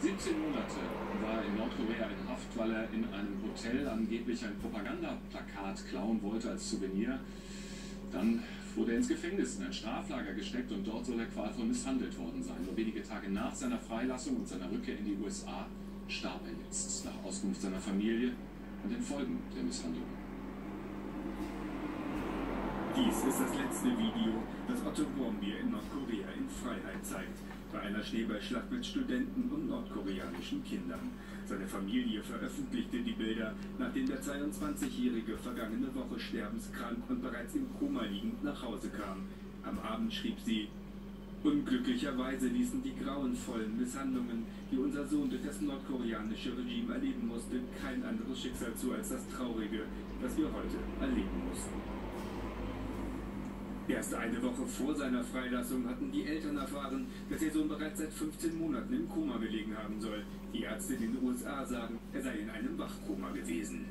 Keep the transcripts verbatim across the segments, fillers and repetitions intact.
siebzehn Monate war in Nordkorea in Haft, weil er in einem Hotel angeblich ein Propagandaplakat klauen wollte als Souvenir. Dann wurde er ins Gefängnis, in ein Straflager gesteckt und dort soll er qualvoll misshandelt worden sein. Nur wenige Tage nach seiner Freilassung und seiner Rückkehr in die U S A starb er jetzt, nach Auskunft seiner Familie und den Folgen der Misshandlung. Dies ist das letzte Video, das Otto Warmbier in Nordkorea in Freiheit zeigt. Bei einer Schneeballschlacht mit Studenten und nordkoreanischen Kindern. Seine Familie veröffentlichte die Bilder, nachdem der zweiundzwanzigjährige vergangene Woche sterbenskrank und bereits im Koma liegend nach Hause kam. Am Abend schrieb sie: Unglücklicherweise ließen die grauenvollen Misshandlungen, die unser Sohn durch das nordkoreanische Regime erleben musste, kein anderes Schicksal zu als das Traurige, das wir heute erleben mussten. Erst eine Woche vor seiner Freilassung hatten die Eltern erfahren, dass ihr Sohn bereits seit fünfzehn Monaten im Koma gelegen haben soll. Die Ärzte in den U S A sagen, er sei in einem Wachkoma gewesen.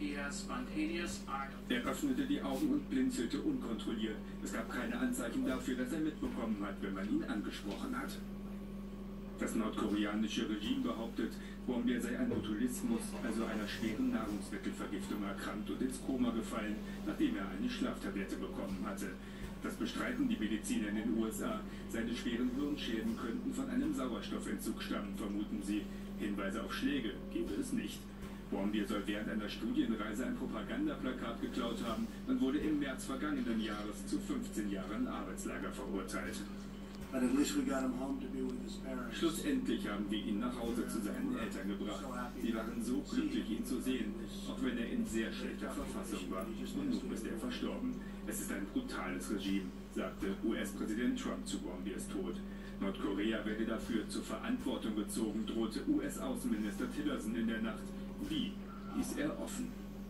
Er öffnete die Augen und blinzelte unkontrolliert. Es gab keine Anzeichen dafür, dass er mitbekommen hat, wenn man ihn angesprochen hat. Das nordkoreanische Regime behauptet, Warmbier sei an Botulismus, also einer schweren Nahrungsmittelvergiftung, erkrankt und ins Koma gefallen, nachdem er eine Schlaftablette bekommen hatte. Das bestreiten die Mediziner in den U S A. Seine schweren Hirnschäden könnten von einem Sauerstoffentzug stammen, vermuten sie. Hinweise auf Schläge gebe es nicht. Warmbier soll während einer Studienreise ein Propagandaplakat geklaut haben und wurde im März vergangenen Jahres zu fünfzehn Jahren Arbeitslager verurteilt. Schlussendlich haben wir ihn nach Hause zu seinen Eltern gebracht. Sie waren so glücklich, ihn zu sehen, auch wenn er in sehr schlechter Verfassung war. Und nun ist er verstorben. Es ist ein brutales Regime, sagte U S-Präsident Trump zu Warmbiers Tod. Nordkorea werde dafür zur Verantwortung gezogen, drohte U S-Außenminister Tillerson in der Nacht. Wie hieß er offen?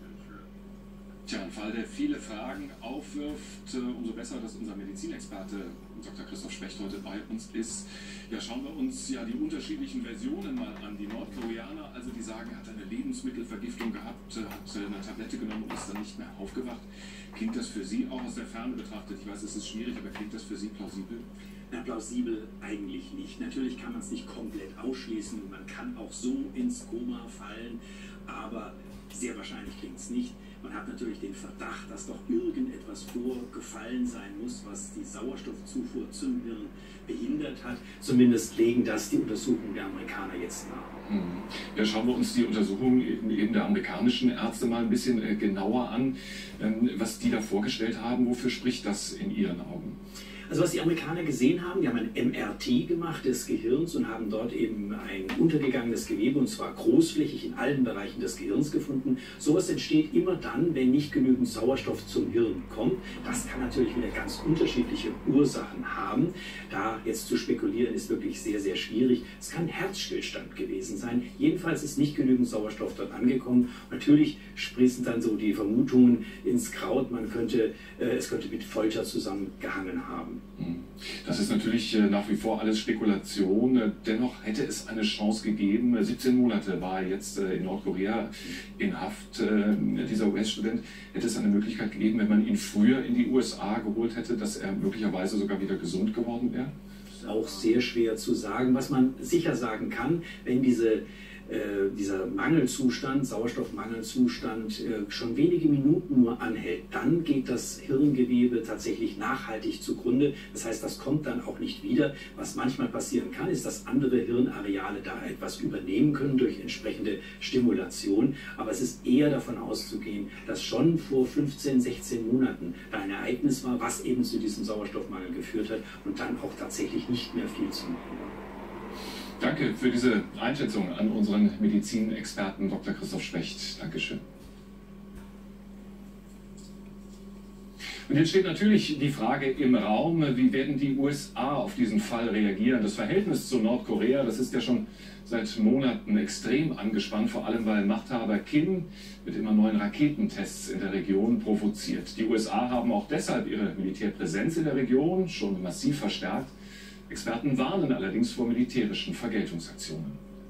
Tja, ein Fall, der viele Fragen aufwirft. Umso besser, dass unser Medizinexperte Doktor Christoph Specht heute bei uns ist. Ja, schauen wir uns ja die unterschiedlichen Versionen mal an. Die Nordkoreaner, also die sagen, er hat eine Lebensmittelvergiftung gehabt, hat eine Tablette genommen und ist dann nicht mehr aufgewacht. Klingt das für Sie auch aus der Ferne betrachtet? Ich weiß, es ist schwierig, aber klingt das für Sie plausibel? Na, plausibel eigentlich nicht. Natürlich kann man es nicht komplett ausschließen. Man kann auch so ins Koma fallen, aber sehr wahrscheinlich klingt es nicht. Man hat natürlich den Verdacht, dass doch irgendetwas vorgefallen sein muss, was die Sauerstoffzufuhr zum Hirn behindert hat. Zumindest legen das die Untersuchungen der Amerikaner jetzt nahe. Ja, schauen wir uns die Untersuchungen eben der amerikanischen Ärzte mal ein bisschen genauer an, was die da vorgestellt haben. Wofür spricht das in Ihren Augen? Also was die Amerikaner gesehen haben, die haben ein M R T gemacht des Gehirns und haben dort eben ein untergegangenes Gewebe, und zwar großflächig in allen Bereichen des Gehirns gefunden. Sowas entsteht immer dann, wenn nicht genügend Sauerstoff zum Hirn kommt. Das kann natürlich wieder ganz unterschiedliche Ursachen haben. Da jetzt zu spekulieren ist wirklich sehr, sehr schwierig. Es kann Herzstillstand gewesen sein. Jedenfalls ist nicht genügend Sauerstoff dort angekommen. Natürlich sprießen dann so die Vermutungen ins Kraut, man könnte, äh, es könnte mit Folter zusammengehangen haben. Das ist natürlich nach wie vor alles Spekulation. Dennoch hätte es eine Chance gegeben. siebzehn Monate war er jetzt in Nordkorea in Haft, dieser U S-Student. Hätte es eine Möglichkeit gegeben, wenn man ihn früher in die U S A geholt hätte, dass er möglicherweise sogar wieder gesund geworden wäre? Auch sehr schwer zu sagen. Was man sicher sagen kann, wenn diese Äh, dieser Mangelzustand, Sauerstoffmangelzustand äh, schon wenige Minuten nur anhält, dann geht das Hirngewebe tatsächlich nachhaltig zugrunde. Das heißt, das kommt dann auch nicht wieder. Was manchmal passieren kann, ist, dass andere Hirnareale da etwas übernehmen können durch entsprechende Stimulation. Aber es ist eher davon auszugehen, dass schon vor fünfzehn, sechzehn Monaten da ein Ereignis war, was eben zu diesem Sauerstoffmangel geführt hat und dann auch tatsächlich nicht mehr viel zu machen war. Danke für diese Einschätzung an unseren Medizinexperten Doktor Christoph Specht. Dankeschön. Und jetzt steht natürlich die Frage im Raum, wie werden die U S A auf diesen Fall reagieren? Das Verhältnis zu Nordkorea, das ist ja schon seit Monaten extrem angespannt, vor allem weil Machthaber Kim mit immer neuen Raketentests in der Region provoziert. Die U S A haben auch deshalb ihre Militärpräsenz in der Region schon massiv verstärkt. Experten warnen allerdings vor militärischen Vergeltungsaktionen.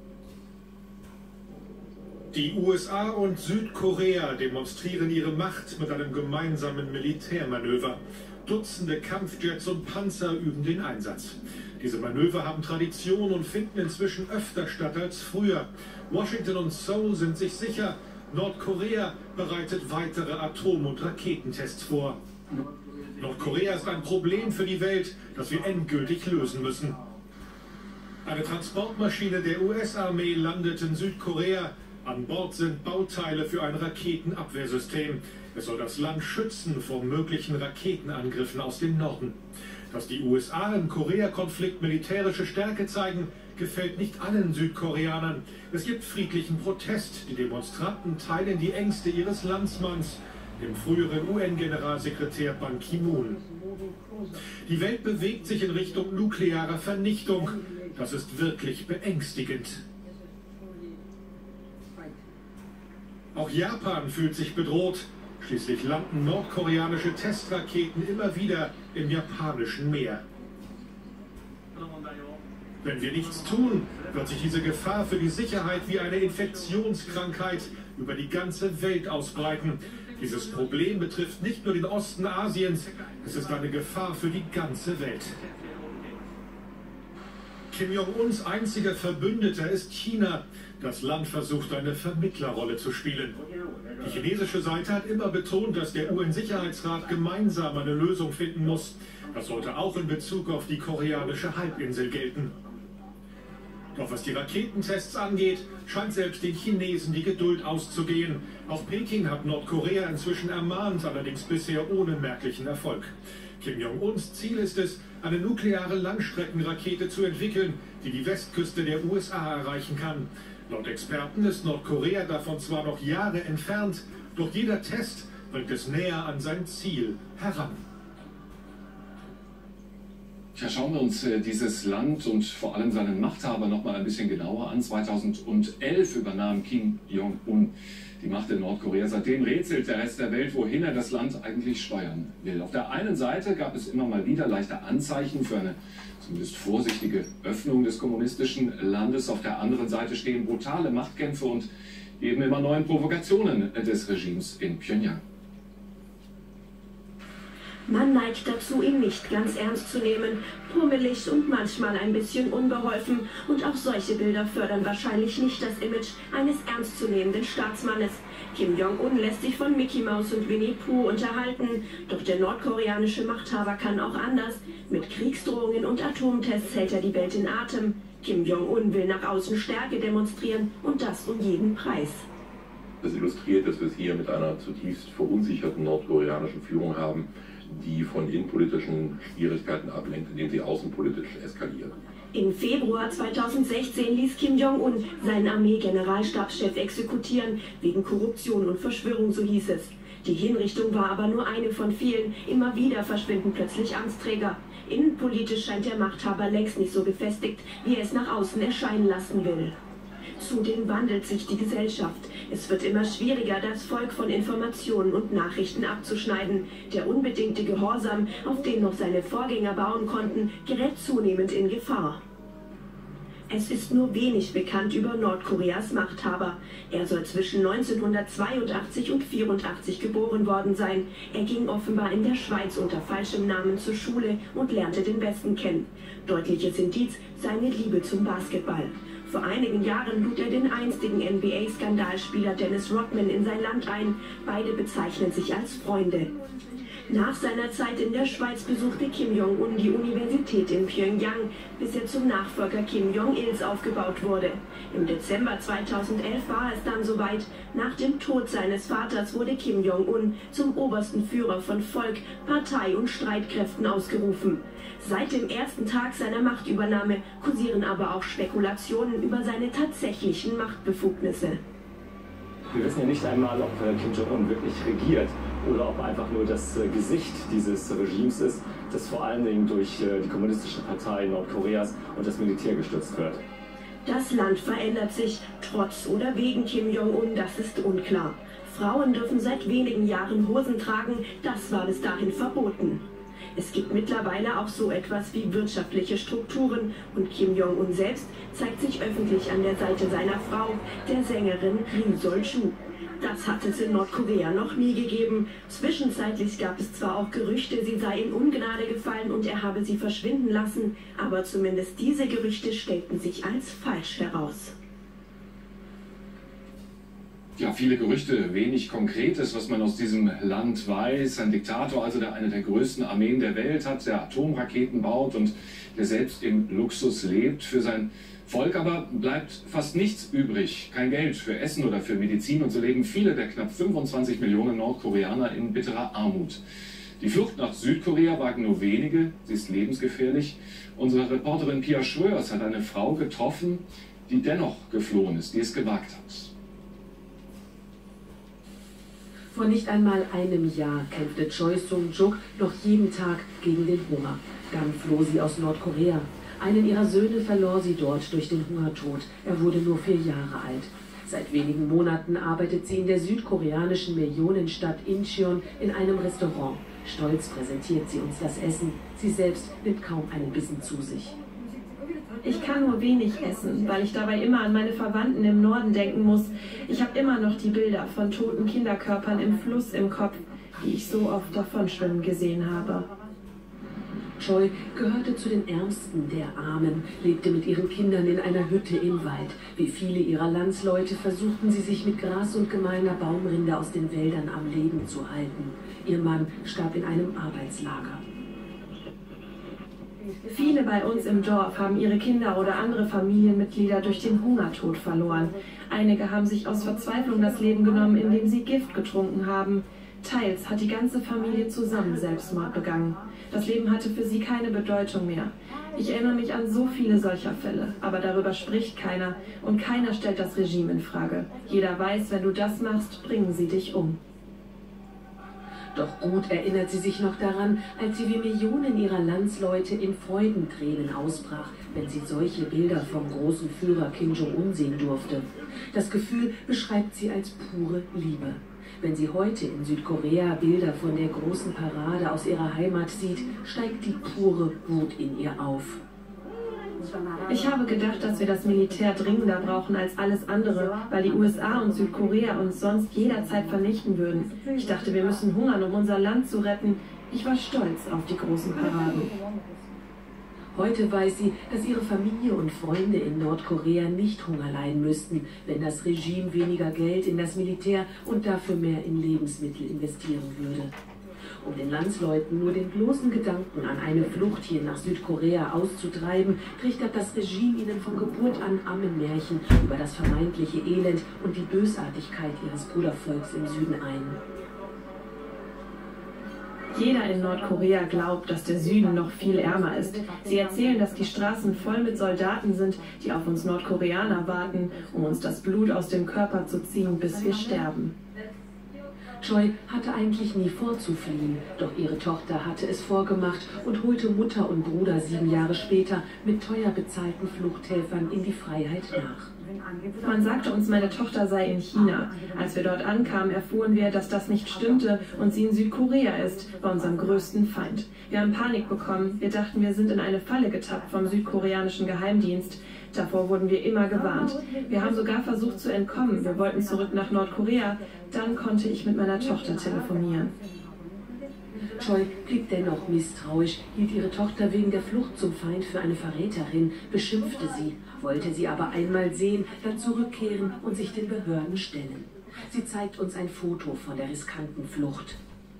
Die U S A und Südkorea demonstrieren ihre Macht mit einem gemeinsamen Militärmanöver. Dutzende Kampfjets und Panzer üben den Einsatz. Diese Manöver haben Tradition und finden inzwischen öfter statt als früher. Washington und Seoul sind sich sicher, Nordkorea bereitet weitere Atom- und Raketentests vor. Nordkorea ist ein Problem für die Welt, das wir endgültig lösen müssen. Eine Transportmaschine der U S-Armee landet in Südkorea. An Bord sind Bauteile für ein Raketenabwehrsystem. Es soll das Land schützen vor möglichen Raketenangriffen aus dem Norden. Dass die U S A im Korea-Konflikt militärische Stärke zeigen, gefällt nicht allen Südkoreanern. Es gibt friedlichen Protest. Die Demonstranten teilen die Ängste ihres Landsmanns, dem früheren U N-Generalsekretär Ban Ki-moon. Die Welt bewegt sich in Richtung nuklearer Vernichtung. Das ist wirklich beängstigend. Auch Japan fühlt sich bedroht. Schließlich landen nordkoreanische Testraketen immer wieder im japanischen Meer. Wenn wir nichts tun, wird sich diese Gefahr für die Sicherheit wie eine Infektionskrankheit über die ganze Welt ausbreiten. Dieses Problem betrifft nicht nur den Osten Asiens, es ist eine Gefahr für die ganze Welt. Kim Jong-uns einziger Verbündeter ist China. Das Land versucht, eine Vermittlerrolle zu spielen. Die chinesische Seite hat immer betont, dass der U N-Sicherheitsrat gemeinsam eine Lösung finden muss. Das sollte auch in Bezug auf die koreanische Halbinsel gelten. Doch was die Raketentests angeht, scheint selbst den Chinesen die Geduld auszugehen. Auch Peking hat Nordkorea inzwischen ermahnt, allerdings bisher ohne merklichen Erfolg. Kim Jong-uns Ziel ist es, eine nukleare Langstreckenrakete zu entwickeln, die die Westküste der U S A erreichen kann. Laut Experten ist Nordkorea davon zwar noch Jahre entfernt, doch jeder Test bringt es näher an sein Ziel heran. Ja, schauen wir uns äh, dieses Land und vor allem seinen Machthaber noch mal ein bisschen genauer an. zweitausendelf übernahm Kim Jong-un die Macht in Nordkorea. Seitdem rätselt der Rest der Welt, wohin er das Land eigentlich steuern will. Auf der einen Seite gab es immer mal wieder leichte Anzeichen für eine zumindest vorsichtige Öffnung des kommunistischen Landes. Auf der anderen Seite stehen brutale Machtkämpfe und eben immer neuen Provokationen des Regimes in Pjöngjang. Man neigt dazu, ihn nicht ganz ernst zu nehmen, pummelig und manchmal ein bisschen unbeholfen. Und auch solche Bilder fördern wahrscheinlich nicht das Image eines ernstzunehmenden Staatsmannes. Kim Jong-un lässt sich von Mickey Mouse und Winnie Pooh unterhalten. Doch der nordkoreanische Machthaber kann auch anders. Mit Kriegsdrohungen und Atomtests hält er die Welt in Atem. Kim Jong-un will nach außen Stärke demonstrieren und das um jeden Preis. Das illustriert, dass wir es hier mit einer zutiefst verunsicherten nordkoreanischen Führung haben, die von innenpolitischen Schwierigkeiten ablenkt, indem sie außenpolitisch eskaliert. Im Februar zweitausendsechzehn ließ Kim Jong-un seinen Armee-Generalstabschef exekutieren, wegen Korruption und Verschwörung, so hieß es. Die Hinrichtung war aber nur eine von vielen. Immer wieder verschwinden plötzlich Amtsträger. Innenpolitisch scheint der Machthaber längst nicht so gefestigt, wie er es nach außen erscheinen lassen will. Zudem wandelt sich die Gesellschaft. Es wird immer schwieriger, das Volk von Informationen und Nachrichten abzuschneiden. Der unbedingte Gehorsam, auf den noch seine Vorgänger bauen konnten, gerät zunehmend in Gefahr. Es ist nur wenig bekannt über Nordkoreas Machthaber. Er soll zwischen neunzehnhundertzweiundachtzig und vierundachtzig geboren worden sein. Er ging offenbar in der Schweiz unter falschem Namen zur Schule und lernte den Westen kennen. Deutliches Indiz seine Liebe zum Basketball. Vor einigen Jahren lud er den einstigen N B A-Skandalspieler Dennis Rodman in sein Land ein. Beide bezeichnen sich als Freunde. Nach seiner Zeit in der Schweiz besuchte Kim Jong-un die Universität in Pjöngjang, bis er zum Nachfolger Kim Jong-ils aufgebaut wurde. Im Dezember zweitausendelf war es dann soweit. Nach dem Tod seines Vaters wurde Kim Jong-un zum obersten Führer von Volk, Partei und Streitkräften ausgerufen. Seit dem ersten Tag seiner Machtübernahme kursieren aber auch Spekulationen über seine tatsächlichen Machtbefugnisse. Wir wissen ja nicht einmal, ob Kim Jong-un wirklich regiert oder ob einfach nur das Gesicht dieses Regimes ist, das vor allen Dingen durch die kommunistische Partei Nordkoreas und das Militär gestützt wird. Das Land verändert sich, trotz oder wegen Kim Jong-un, das ist unklar. Frauen dürfen seit wenigen Jahren Hosen tragen, das war bis dahin verboten. Es gibt mittlerweile auch so etwas wie wirtschaftliche Strukturen und Kim Jong-un selbst zeigt sich öffentlich an der Seite seiner Frau, der Sängerin Ri Sol-ju. Das hat es in Nordkorea noch nie gegeben. Zwischenzeitlich gab es zwar auch Gerüchte, sie sei in Ungnade gefallen und er habe sie verschwinden lassen, aber zumindest diese Gerüchte stellten sich als falsch heraus. Ja, viele Gerüchte, wenig Konkretes, was man aus diesem Land weiß. Ein Diktator, also der eine der größten Armeen der Welt hat, der Atomraketen baut und der selbst im Luxus lebt. Für sein Volk aber bleibt fast nichts übrig. Kein Geld für Essen oder für Medizin und so leben viele der knapp fünfundzwanzig Millionen Nordkoreaner in bitterer Armut. Die Flucht nach Südkorea wagen nur wenige, sie ist lebensgefährlich. Unsere Reporterin Pia Schröers hat eine Frau getroffen, die dennoch geflohen ist, die es gewagt hat. Vor nicht einmal einem Jahr kämpfte Choi Sung-juk noch jeden Tag gegen den Hunger. Dann floh sie aus Nordkorea. Einen ihrer Söhne verlor sie dort durch den Hungertod. Er wurde nur vier Jahre alt. Seit wenigen Monaten arbeitet sie in der südkoreanischen Millionenstadt Incheon in einem Restaurant. Stolz präsentiert sie uns das Essen. Sie selbst nimmt kaum einen Bissen zu sich. Ich kann nur wenig essen, weil ich dabei immer an meine Verwandten im Norden denken muss. Ich habe immer noch die Bilder von toten Kinderkörpern im Fluss im Kopf, die ich so oft davonschwimmen gesehen habe. Choi gehörte zu den Ärmsten der Armen, lebte mit ihren Kindern in einer Hütte im Wald. Wie viele ihrer Landsleute versuchten sie sich mit Gras und gemahlener Baumrinde aus den Wäldern am Leben zu halten. Ihr Mann starb in einem Arbeitslager. Viele bei uns im Dorf haben ihre Kinder oder andere Familienmitglieder durch den Hungertod verloren. Einige haben sich aus Verzweiflung das Leben genommen, indem sie Gift getrunken haben. Teils hat die ganze Familie zusammen Selbstmord begangen. Das Leben hatte für sie keine Bedeutung mehr. Ich erinnere mich an so viele solcher Fälle, aber darüber spricht keiner und keiner stellt das Regime in Frage. Jeder weiß, wenn du das machst, bringen sie dich um. Doch gut erinnert sie sich noch daran, als sie wie Millionen ihrer Landsleute in Freudentränen ausbrach, wenn sie solche Bilder vom großen Führer Kim Jong-un sehen durfte. Das Gefühl beschreibt sie als pure Liebe. Wenn sie heute in Südkorea Bilder von der großen Parade aus ihrer Heimat sieht, steigt die pure Wut in ihr auf. Ich habe gedacht, dass wir das Militär dringender brauchen als alles andere, weil die U S A und Südkorea uns sonst jederzeit vernichten würden. Ich dachte, wir müssen hungern, um unser Land zu retten. Ich war stolz auf die großen Paraden. Heute weiß sie, dass ihre Familie und Freunde in Nordkorea nicht Hunger leiden müssten, wenn das Regime weniger Geld in das Militär und dafür mehr in Lebensmittel investieren würde. Um den Landsleuten nur den bloßen Gedanken an eine Flucht hier nach Südkorea auszutreiben, trichtert das Regime ihnen von Geburt an Ammenmärchen über das vermeintliche Elend und die Bösartigkeit ihres Brudervolks im Süden ein. Jeder in Nordkorea glaubt, dass der Süden noch viel ärmer ist. Sie erzählen, dass die Straßen voll mit Soldaten sind, die auf uns Nordkoreaner warten, um uns das Blut aus dem Körper zu ziehen, bis wir sterben. Choi hatte eigentlich nie vor zu fliehen, doch ihre Tochter hatte es vorgemacht und holte Mutter und Bruder sieben Jahre später mit teuer bezahlten Fluchthelfern in die Freiheit nach. Man sagte uns, meine Tochter sei in China. Als wir dort ankamen, erfuhren wir, dass das nicht stimmte und sie in Südkorea ist, bei unserem größten Feind. Wir haben Panik bekommen. Wir dachten, wir sind in eine Falle getappt vom südkoreanischen Geheimdienst. Davor wurden wir immer gewarnt. Wir haben sogar versucht zu entkommen. Wir wollten zurück nach Nordkorea. Dann konnte ich mit meiner Tochter telefonieren. Choi blieb dennoch misstrauisch, hielt ihre Tochter wegen der Flucht zum Feind für eine Verräterin, beschimpfte sie, wollte sie aber einmal sehen, dann zurückkehren und sich den Behörden stellen. Sie zeigt uns ein Foto von der riskanten Flucht.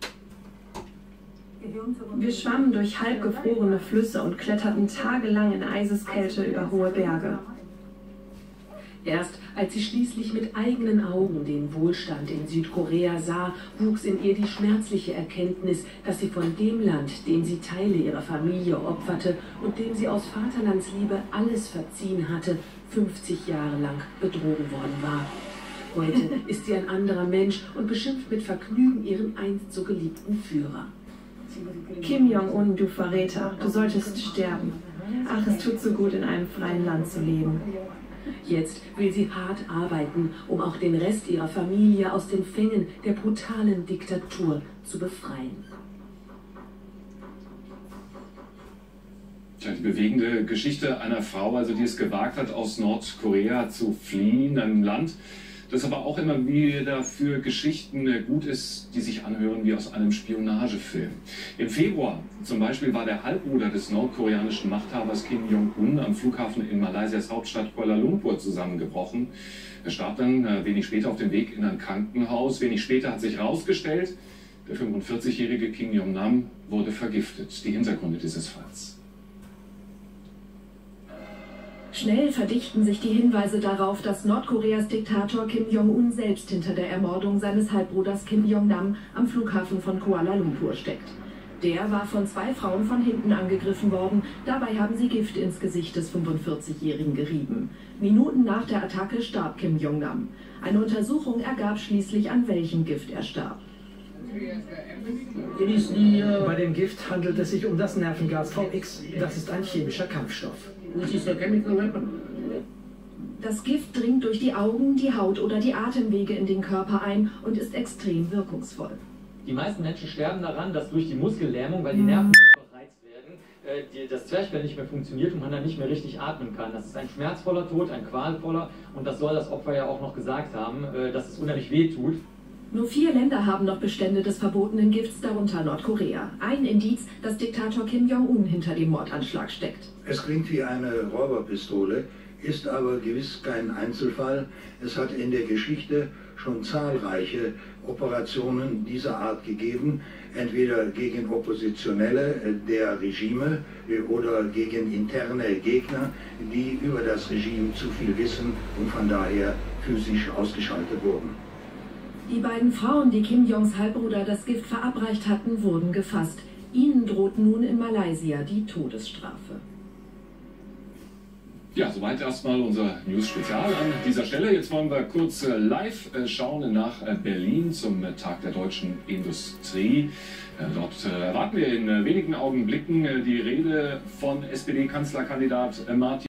Wir schwammen durch halbgefrorene Flüsse und kletterten tagelang in Eiseskälte über hohe Berge. Erst als sie schließlich mit eigenen Augen den Wohlstand in Südkorea sah, wuchs in ihr die schmerzliche Erkenntnis, dass sie von dem Land, dem sie Teile ihrer Familie opferte und dem sie aus Vaterlandsliebe alles verziehen hatte, fünfzig Jahre lang betrogen worden war. Heute ist sie ein anderer Mensch und beschimpft mit Vergnügen ihren einst so geliebten Führer. Kim Jong-un, du Verräter, du solltest sterben. Ach, es tut so gut, in einem freien Land zu leben. Jetzt will sie hart arbeiten, um auch den Rest ihrer Familie aus den Fängen der brutalen Diktatur zu befreien. Die bewegende Geschichte einer Frau, also die es gewagt hat, aus Nordkorea zu fliehen, einem Land, das aber auch immer wieder für Geschichten gut ist, die sich anhören wie aus einem Spionagefilm. Im Februar zum Beispiel war der Halbbruder des nordkoreanischen Machthabers Kim Jong-un am Flughafen in Malaysias Hauptstadt Kuala Lumpur zusammengebrochen. Er starb dann äh, wenig später auf dem Weg in ein Krankenhaus. Wenig später hat sich herausgestellt, der fünfundvierzigjährige Kim Jong-nam wurde vergiftet. Die Hintergründe dieses Falls. Schnell verdichten sich die Hinweise darauf, dass Nordkoreas Diktator Kim Jong-un selbst hinter der Ermordung seines Halbbruders Kim Jong-nam am Flughafen von Kuala Lumpur steckt. Der war von zwei Frauen von hinten angegriffen worden. Dabei haben sie Gift ins Gesicht des fünfundvierzigjährigen gerieben. Minuten nach der Attacke starb Kim Jong-nam. Eine Untersuchung ergab schließlich, an welchem Gift er starb. Bei dem Gift handelt es sich um das Nervengas V X. Das ist ein chemischer Kampfstoff. Das Gift dringt durch die Augen, die Haut oder die Atemwege in den Körper ein und ist extrem wirkungsvoll. Die meisten Menschen sterben daran, dass durch die Muskellähmung, weil die Nerven überreizt werden, äh, die, das Zwerchfell nicht mehr funktioniert und man dann nicht mehr richtig atmen kann. Das ist ein schmerzvoller Tod, ein qualvoller, und das soll das Opfer ja auch noch gesagt haben, äh, dass es unheimlich weh tut. Nur vier Länder haben noch Bestände des verbotenen Gifts, darunter Nordkorea. Ein Indiz, dass Diktator Kim Jong-un hinter dem Mordanschlag steckt. Es klingt wie eine Räuberpistole, ist aber gewiss kein Einzelfall. Es hat in der Geschichte schon zahlreiche Operationen dieser Art gegeben, entweder gegen Oppositionelle der Regime oder gegen interne Gegner, die über das Regime zu viel wissen und von daher physisch ausgeschaltet wurden. Die beiden Frauen, die Kim Jongs Halbbruder das Gift verabreicht hatten, wurden gefasst. Ihnen droht nun in Malaysia die Todesstrafe. Ja, soweit erstmal unser News-Spezial an dieser Stelle. Jetzt wollen wir kurz live schauen nach Berlin zum Tag der deutschen Industrie. Dort erwarten wir in wenigen Augenblicken die Rede von S P D-Kanzlerkandidat Martin